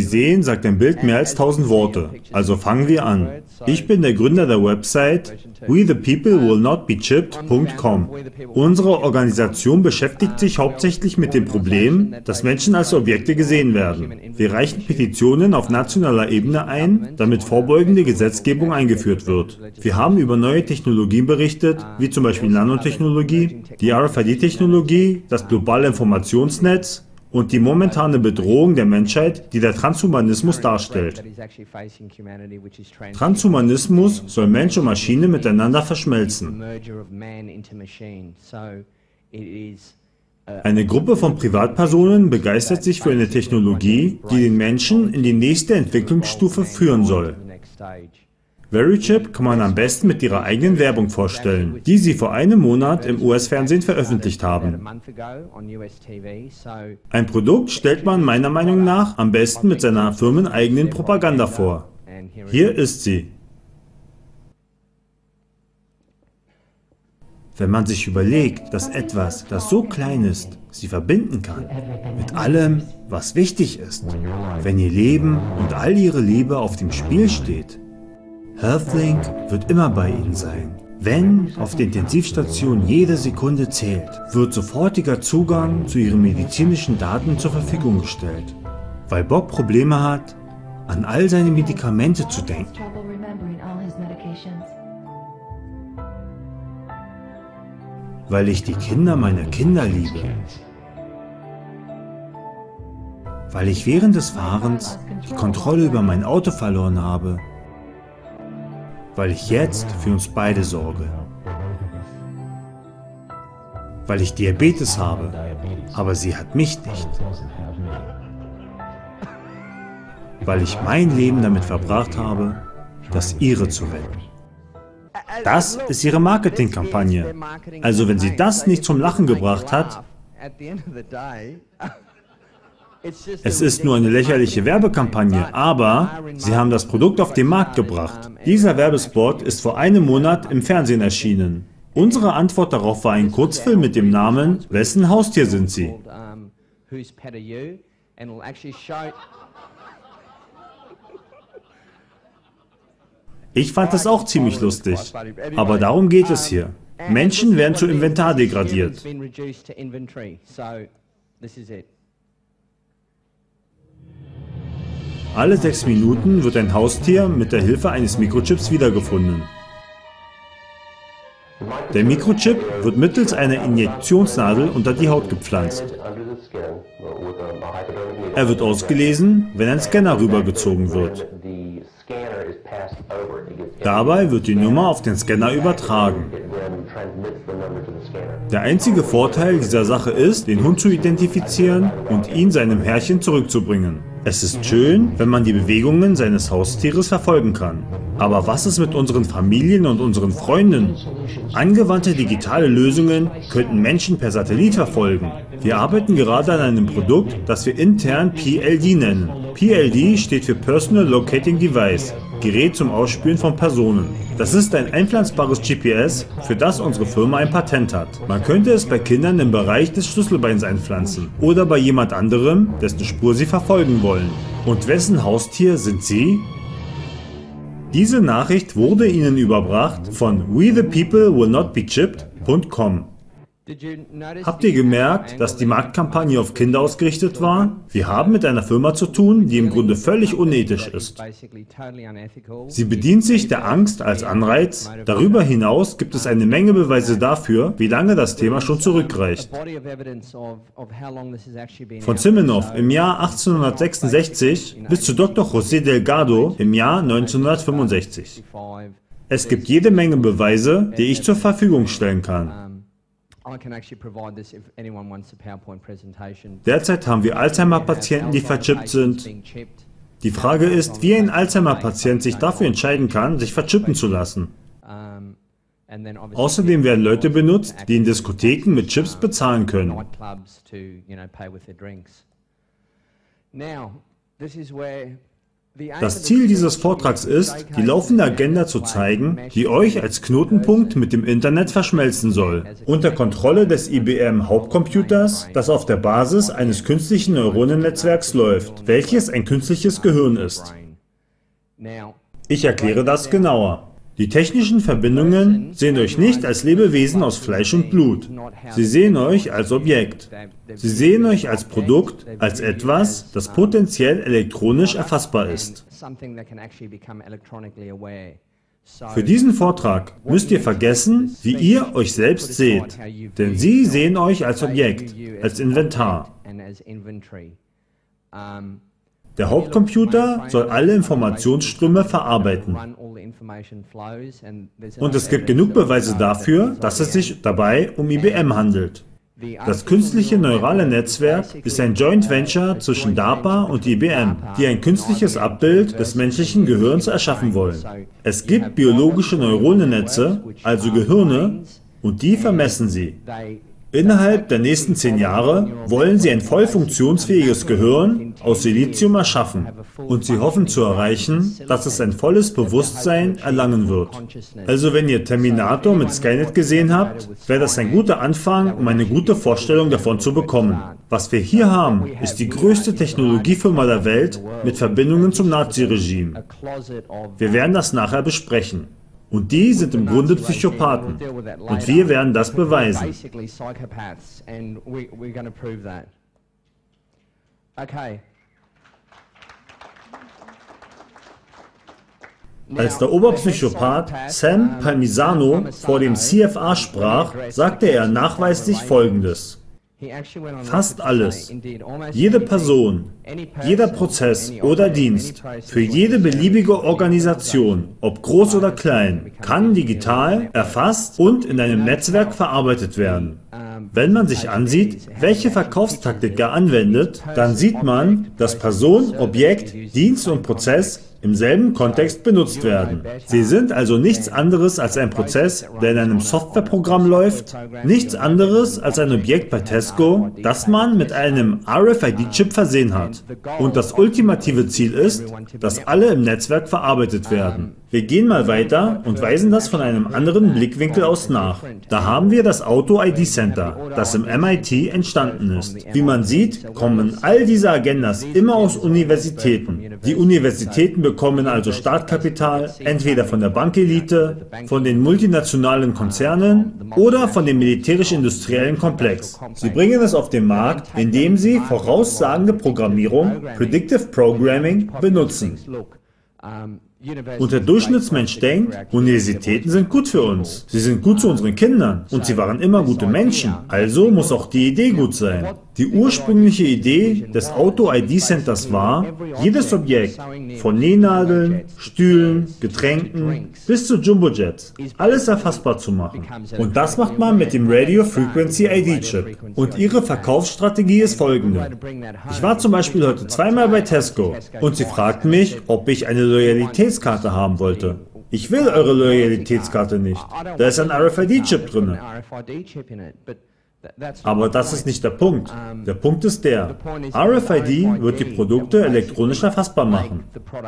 sehen, sagt ein Bild mehr als 1000 Worte. Also fangen wir an. Ich bin der Gründer der Website WeThePeopleWillNotBeChipped.com. Unsere Organisation beschäftigt sich hauptsächlich mit dem Problem, dass Menschen als Objekte gesehen werden. Wir reichen Petitionen auf nationaler Ebene ein, damit vorbeugende Gesetzgebung eingeführt wird. Wir haben über neue Technologien berichtet, wie zum Beispiel Nanotechnologie, die RFID-Technologie, das globale Informationsnetz und die momentane Bedrohung der Menschheit, die der Transhumanismus darstellt. Transhumanismus soll Mensch und Maschine miteinander verschmelzen. Eine Gruppe von Privatpersonen begeistert sich für eine Technologie, die den Menschen in die nächste Entwicklungsstufe führen soll. Verichip kann man am besten mit ihrer eigenen Werbung vorstellen, die sie vor einem Monat im US-Fernsehen veröffentlicht haben. Ein Produkt stellt man meiner Meinung nach am besten mit seiner firmeneigenen Propaganda vor. Hier ist sie. Wenn man sich überlegt, dass etwas, das so klein ist, sie verbinden kann, mit allem, was wichtig ist, wenn ihr Leben und all ihre Liebe auf dem Spiel steht. HealthLink wird immer bei Ihnen sein. Wenn auf der Intensivstation jede Sekunde zählt, wird sofortiger Zugang zu Ihren medizinischen Daten zur Verfügung gestellt. Weil Bob Probleme hat, an all seine Medikamente zu denken. Weil ich die Kinder meiner Kinder liebe. Weil ich während des Fahrens die Kontrolle über mein Auto verloren habe. Weil ich jetzt für uns beide sorge. Weil ich Diabetes habe, aber sie hat mich nicht. Weil ich mein Leben damit verbracht habe, das ihre zu retten. Das ist ihre Marketingkampagne. Also wenn sie das nicht zum Lachen gebracht hat, es ist nur eine lächerliche Werbekampagne, aber sie haben das Produkt auf den Markt gebracht. Dieser Werbespot ist vor einem Monat im Fernsehen erschienen. Unsere Antwort darauf war ein Kurzfilm mit dem Namen "Wessen Haustier sind Sie?" Ich fand das auch ziemlich lustig, aber darum geht es hier. Menschen werden zu Inventar degradiert. Alle 6 Minuten wird ein Haustier mit der Hilfe eines Mikrochips wiedergefunden. Der Mikrochip wird mittels einer Injektionsnadel unter die Haut gepflanzt. Er wird ausgelesen, wenn ein Scanner rübergezogen wird. Dabei wird die Nummer auf den Scanner übertragen. Der einzige Vorteil dieser Sache ist, den Hund zu identifizieren und ihn seinem Herrchen zurückzubringen. Es ist schön, wenn man die Bewegungen seines Haustieres verfolgen kann. Aber was ist mit unseren Familien und unseren Freunden? Angewandte digitale Lösungen könnten Menschen per Satellit verfolgen. Wir arbeiten gerade an einem Produkt, das wir intern PLD nennen. PLD steht für Personal Locating Device, Gerät zum Ausspüren von Personen. Das ist ein einpflanzbares GPS, für das unsere Firma ein Patent hat. Man könnte es bei Kindern im Bereich des Schlüsselbeins einpflanzen oder bei jemand anderem, dessen Spur sie verfolgen wollen. Und wessen Haustier sind Sie? Diese Nachricht wurde Ihnen überbracht von WeThePeopleWillNotBeChipped.com. Habt ihr gemerkt, dass die Marktkampagne auf Kinder ausgerichtet war? Wir haben mit einer Firma zu tun, die im Grunde völlig unethisch ist. Sie bedient sich der Angst als Anreiz. Darüber hinaus gibt es eine Menge Beweise dafür, wie lange das Thema schon zurückreicht. Von Siminoff im Jahr 1866 bis zu Dr. José Delgado im Jahr 1965. Es gibt jede Menge Beweise, die ich zur Verfügung stellen kann. Derzeit haben wir Alzheimer-Patienten, die verchippt sind. Die Frage ist, wie ein Alzheimer-Patient sich dafür entscheiden kann, sich verchippen zu lassen. Außerdem werden Leute benutzt, die in Diskotheken mit Chips bezahlen können. Das Ziel dieses Vortrags ist, die laufende Agenda zu zeigen, die euch als Knotenpunkt mit dem Internet verschmelzen soll, unter Kontrolle des IBM-Hauptcomputers, das auf der Basis eines künstlichen Neuronennetzwerks läuft, welches ein künstliches Gehirn ist. Ich erkläre das genauer. Die technischen Verbindungen sehen euch nicht als Lebewesen aus Fleisch und Blut. Sie sehen euch als Objekt. Sie sehen euch als Produkt, als etwas, das potenziell elektronisch erfassbar ist. Für diesen Vortrag müsst ihr vergessen, wie ihr euch selbst seht, denn sie sehen euch als Objekt, als Inventar. Der Hauptcomputer soll alle Informationsströme verarbeiten. Und es gibt genug Beweise dafür, dass es sich dabei um IBM handelt. Das künstliche neurale Netzwerk ist ein Joint Venture zwischen DARPA und IBM, die ein künstliches Abbild des menschlichen Gehirns erschaffen wollen. Es gibt biologische Neuronennetze, also Gehirne, und die vermessen sie. Innerhalb der nächsten 10 Jahre wollen sie ein voll funktionsfähiges Gehirn aus Silizium erschaffen und sie hoffen zu erreichen, dass es ein volles Bewusstsein erlangen wird. Also wenn ihr Terminator mit Skynet gesehen habt, wäre das ein guter Anfang, um eine gute Vorstellung davon zu bekommen. Was wir hier haben, ist die größte Technologiefirma der Welt mit Verbindungen zum Nazi-Regime. Wir werden das nachher besprechen. Und die sind im Grunde Psychopathen. Und wir werden das beweisen. Als der Oberpsychopath Sam Palmisano vor dem CFA sprach, sagte er nachweislich Folgendes. Fast alles, jede Person, jeder Prozess oder Dienst, für jede beliebige Organisation, ob groß oder klein, kann digital erfasst und in einem Netzwerk verarbeitet werden. Wenn man sich ansieht, welche Verkaufstaktik er anwendet, dann sieht man, dass Person, Objekt, Dienst und Prozess im selben Kontext benutzt werden. Sie sind also nichts anderes als ein Prozess, der in einem Softwareprogramm läuft, nichts anderes als ein Objekt bei Tesco, das man mit einem RFID-Chip versehen hat. Und das ultimative Ziel ist, dass alle im Netzwerk verarbeitet werden. Wir gehen mal weiter und weisen das von einem anderen Blickwinkel aus nach. Da haben wir das Auto-ID-Center, das im MIT entstanden ist. Wie man sieht, kommen all diese Agendas immer aus Universitäten. Die Universitäten bekommen also Startkapital, entweder von der Bankelite, von den multinationalen Konzernen oder von dem militärisch-industriellen Komplex. Sie bringen es auf den Markt, indem sie voraussagende Programmierung, Predictive Programming, benutzen. Und der Durchschnittsmensch denkt, Universitäten sind gut für uns. Sie sind gut zu unseren Kindern und sie waren immer gute Menschen. Also muss auch die Idee gut sein. Die ursprüngliche Idee des Auto-ID-Centers war, jedes Objekt, von Nähnadeln, Stühlen, Getränken bis zu Jumbojets, alles erfassbar zu machen. Und das macht man mit dem Radio Frequency ID-Chip. Und ihre Verkaufsstrategie ist folgende. Ich war zum Beispiel heute zweimal bei Tesco und sie fragten mich, ob ich eine Loyalitätskarte haben wollte. Ich will eure Loyalitätskarte nicht. Da ist ein RFID-Chip drin. Aber das ist nicht der Punkt. Der Punkt ist der, RFID wird die Produkte elektronisch erfassbar machen.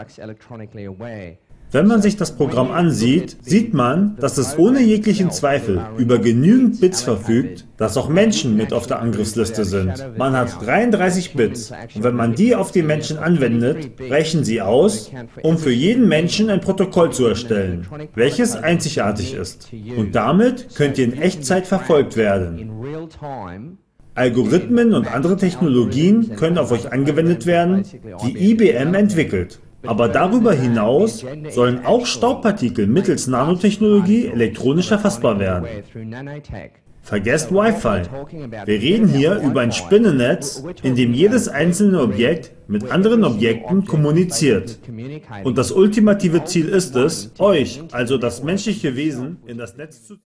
Wenn man sich das Programm ansieht, sieht man, dass es ohne jeglichen Zweifel über genügend Bits verfügt, dass auch Menschen mit auf der Angriffsliste sind. Man hat 33 Bits und wenn man die auf die Menschen anwendet, reichen sie aus, um für jeden Menschen ein Protokoll zu erstellen, welches einzigartig ist. Und damit könnt ihr in Echtzeit verfolgt werden. Algorithmen und andere Technologien können auf euch angewendet werden, die IBM entwickelt. Aber darüber hinaus sollen auch Staubpartikel mittels Nanotechnologie elektronisch erfassbar werden. Vergesst Wi-Fi. Wir reden hier über ein Spinnennetz, in dem jedes einzelne Objekt mit anderen Objekten kommuniziert. Und das ultimative Ziel ist es, euch, also das menschliche Wesen, in das Netz zu